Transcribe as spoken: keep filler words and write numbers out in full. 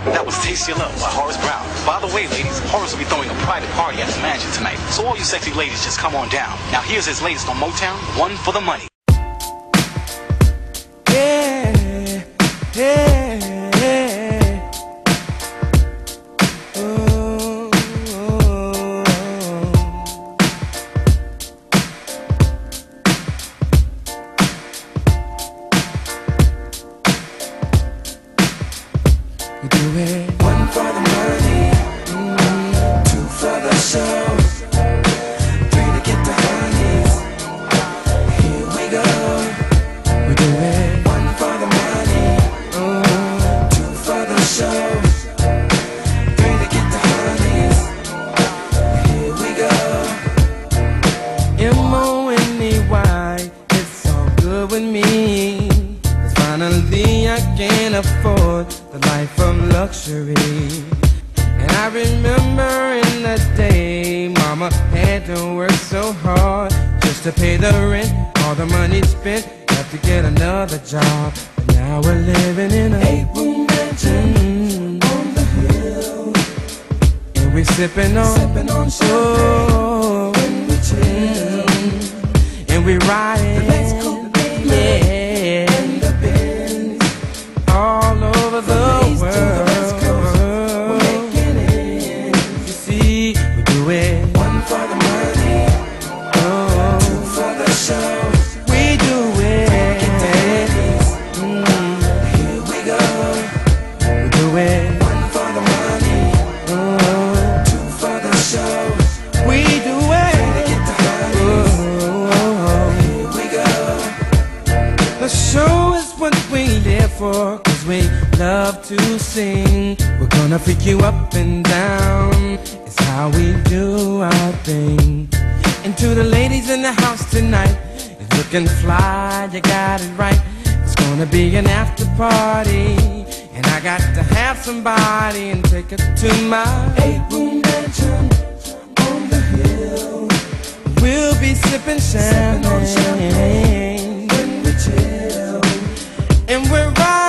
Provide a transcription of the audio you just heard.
That was Taste Your Love by Horace Brown. By the way, ladies, Horace will be throwing a private party at his mansion tonight. So all you sexy ladies, just come on down. Now here's his latest on Motown, One for the Money. Yeah, yeah, yeah. Oh, oh, oh. We do it. One for the money, mm, two for the show, three to get the honeys. Here we go. We do it. One for the money, mm, two for the show, three to get the honeys. Here we go. M O N E Y, it's all good with me. 'Cause finally I can afford the life of luxury. And I remember in the day Mama had to work so hard just to pay the rent. All the money spent, have to get another job. But now we're living in a eight-room mansion mm, on the hill. And we're sipping on, sipping on champagne oh, when we chill mm, and we riding the Lex Coupe, yeah, and the Benz all over the, the world. For, 'cause we love to sing. We're gonna freak you up and down. It's how we do our thing. And to the ladies in the house tonight, it's looking fly, you got it right. It's gonna be an after party, and I got to have somebody and take it to my eight-room mansion on the hill. We'll be sipping champagne when we chill. And we're right